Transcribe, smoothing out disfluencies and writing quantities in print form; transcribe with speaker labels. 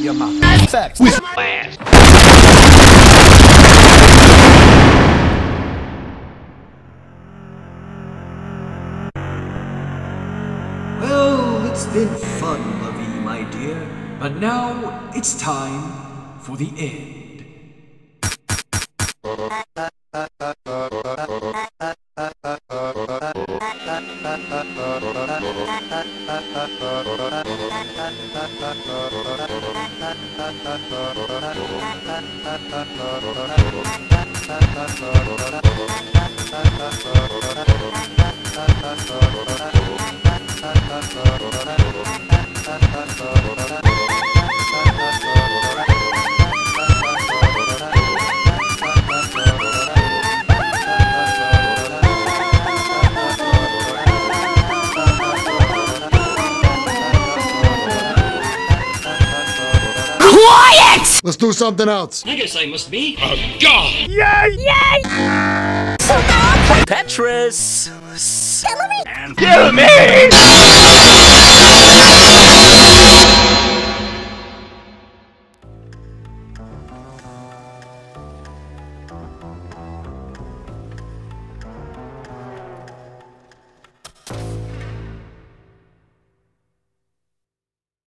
Speaker 1: your mouth. Sex. With ass.
Speaker 2: Well, it's been fun, LaVie, my dear. But now it's time for the end.
Speaker 1: Let's do something else.
Speaker 3: I guess I must be a god.
Speaker 1: Yay!
Speaker 4: Yay!
Speaker 3: Petrus.
Speaker 4: Kill me!
Speaker 1: Kill me!